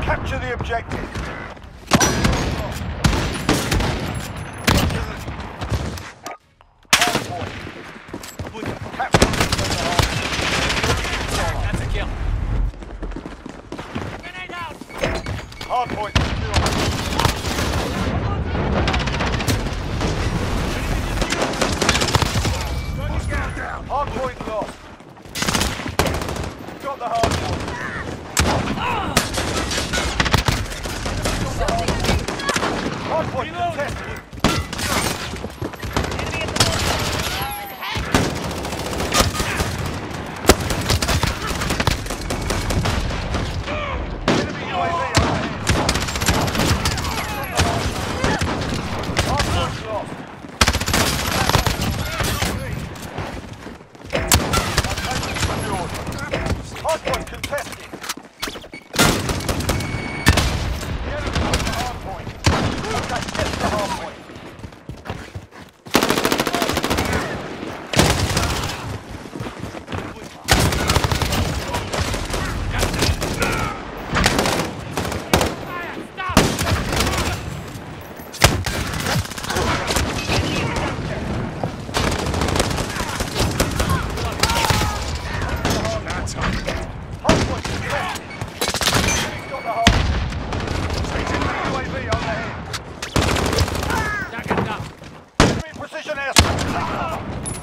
Capture the objective. That's a kill. Hardpoint secure. Hardpoint lost. Got the hardpoint. Hardpoint contested. Hardpoint contested. The enemy got the hardpoint. Okay, get the hardpoint. Hardpoint contested. Enemy's got the hardpoint. UAV overhead. Enemy precision airstrike. Take cover.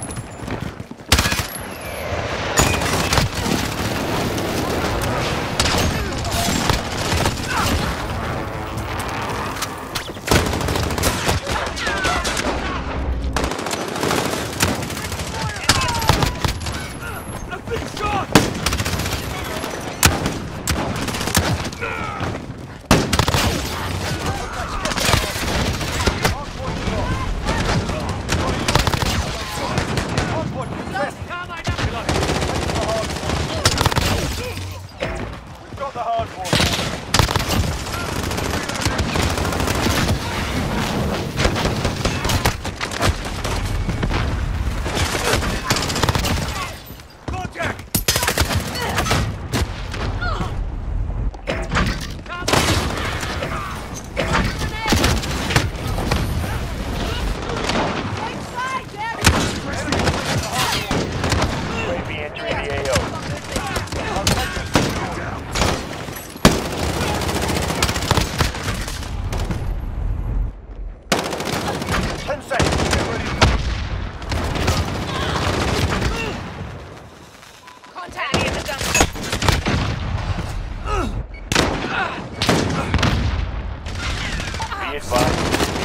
Hardpoint contested. We've got the hardpoint. UAV entering the AO. Ten seconds. Get ready. Contact in the jungle. Be advised.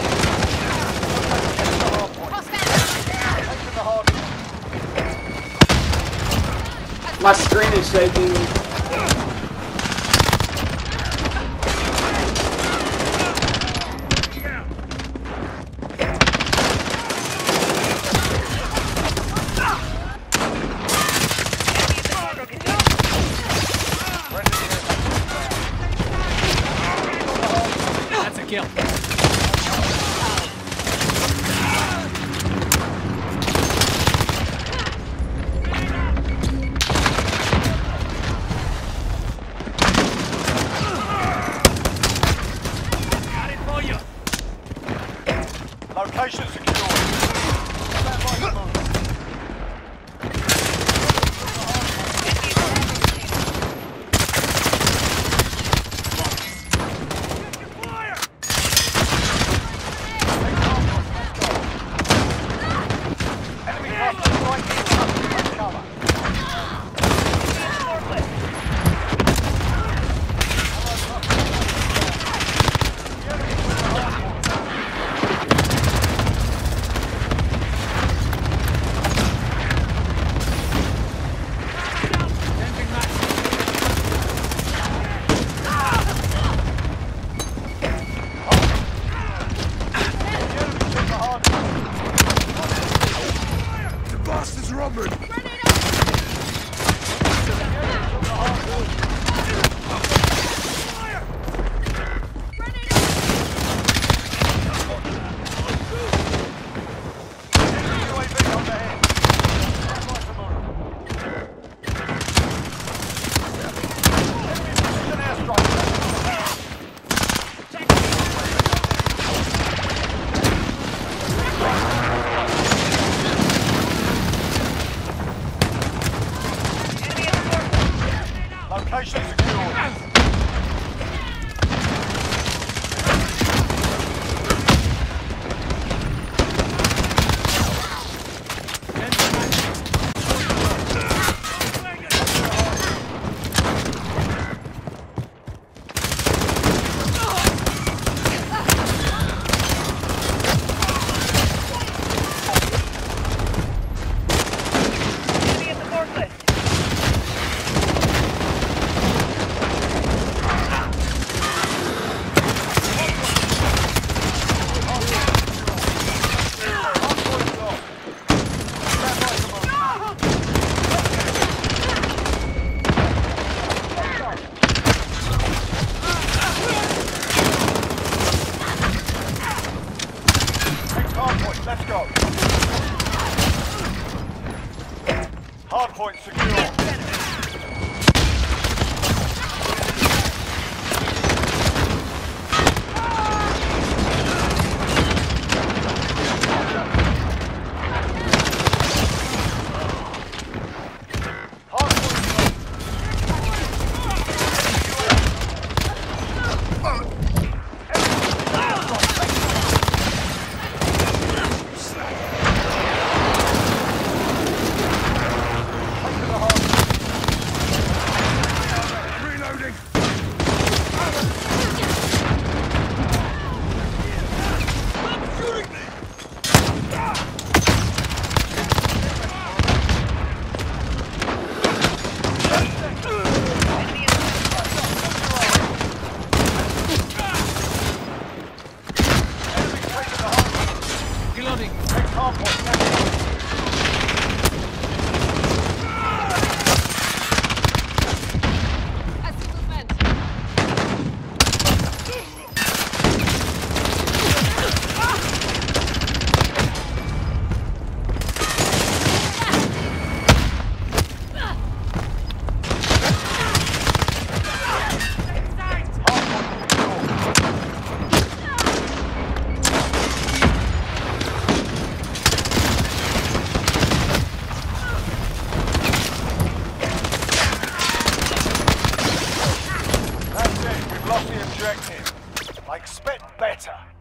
Taking the hardpoint. My screen is shaking. That's a kill. Got it for you. Location secure. Stand by for movement. Enemy cluster right here. Take cover. The enemy took the hardpoint. go. Hardpoint secure. Reloading. I see movement. That's it. We've lost the objective. I expect better.